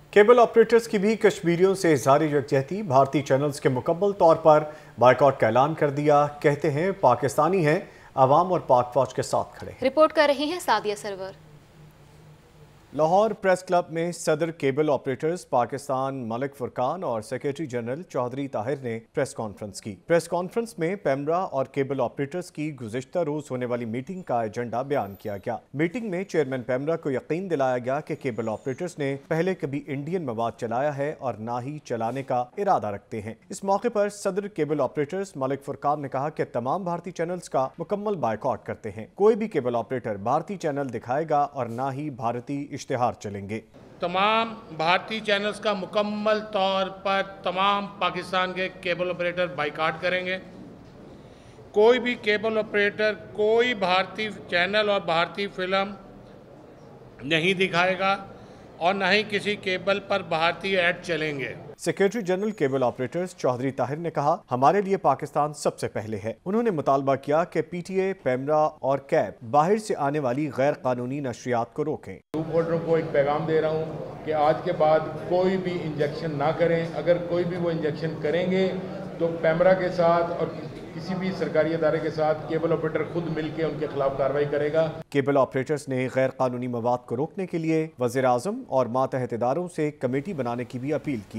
Cable operators की भी कश्मीरियों से इज़हार यकजहती, भारतीय चैनल्स के मुकम्मल तौर पर बाइकआउट का ऐलान कर दिया। कहते हैं पाकिस्तानी हैं, आवाम और पाक फौज के साथ खड़े हैं। रिपोर्ट कर रही हैं सादिया सरवर। लाहौर प्रेस क्लब में सदर केबल ऑपरेटर्स पाकिस्तान मलिक फुरकान और सेक्रेटरी जनरल चौधरी ताहिर ने प्रेस कॉन्फ्रेंस की। प्रेस कॉन्फ्रेंस में पेमरा और केबल ऑपरेटर्स की गुज़िश्ता रोज होने वाली मीटिंग का एजेंडा बयान किया गया। मीटिंग में चेयरमैन पेमरा को यकीन दिलाया गया कि केबल ऑपरेटर्स ने पहले कभी इंडियन मवाद चलाया है और ना ही चलाने का इरादा रखते हैं। इस मौके पर सदर केबल ऑपरेटर्स मलिक फुरकान ने कहा कि तमाम भारतीय चैनल्स का मुकम्मल बाइकआउट करते हैं। कोई भी केबल ऑपरेटर भारतीय चैनल दिखाएगा और ना ही भारतीय इश्तिहार चलेंगे। तमाम भारतीय चैनल्स का मुकम्मल तौर पर तमाम पाकिस्तान के केबल ऑपरेटर बाइकाट करेंगे। कोई भी केबल ऑपरेटर कोई भारतीय चैनल और भारतीय फिल्म नहीं दिखाएगा और न ही किसी केबल पर भारतीय ऐड चलेंगे। Secretary general cable operators Chaudhry Tahir ने कहा, हमारे लिए पाकिस्तान सबसे पहले है। उन्होंने मुतालबा किया कि पीटीए, पेमरा और कैब बाहर से आने वाली गैर कानूनी नशरियात को रोकें। रिपोर्टरों को एक पैगाम दे रहा हूँ कि आज के बाद कोई भी इंजेक्शन ना करें। अगर कोई भी वो इंजेक्शन करेंगे तो पेमरा के साथ और किसी भी सरकारी अदारे के साथ केबल ऑपरेटर खुद मिलकर उनके खिलाफ कार्रवाई करेगा। केबल ऑपरेटर्स ने गैर कानूनी मवाद को रोकने के लिए वज़ीर आज़म और मातहत इदारों से कमेटी बनाने की भी अपील की।